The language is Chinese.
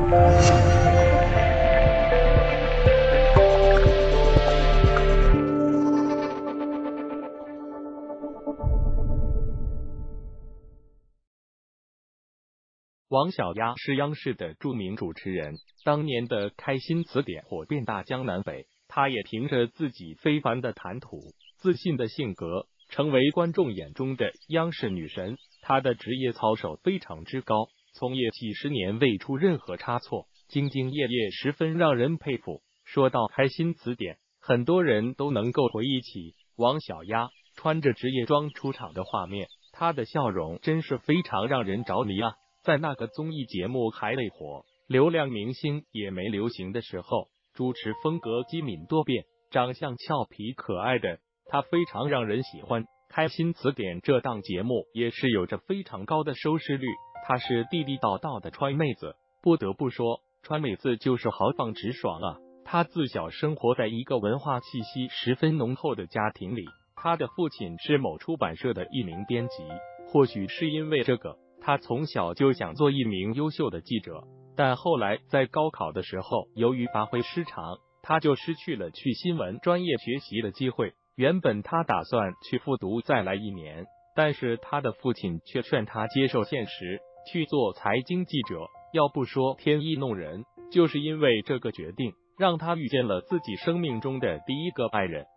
王小丫是央视的著名主持人，当年的《开心词典》火遍大江南北，她也凭着自己非凡的谈吐、自信的性格，成为观众眼中的央视女神。她的职业操守非常之高，从业几十年未出任何差错，兢兢业业，十分让人佩服。说到《开心词典》，很多人都能够回忆起王小丫穿着职业装出场的画面，她的笑容真是非常让人着迷啊！在那个综艺节目还未火、流量明星也没流行的时候，主持风格机敏多变，长相俏皮可爱的她非常让人喜欢。开心词典这档节目也是有着非常高的收视率，她是地地道道的川妹子，不得不说，川妹子就是豪放直爽啊！她自小生活在一个文化气息十分浓厚的家庭里，她的父亲是某出版社的一名编辑，或许是因为这个，他从小就想做一名优秀的记者，但后来在高考的时候，由于发挥失常，他就失去了去新闻专业学习的机会。原本他打算去复读再来1年，但是他的父亲却劝他接受现实，去做财经记者。要不说天意弄人，就是因为这个决定，让他遇见了自己生命中的第一个爱人。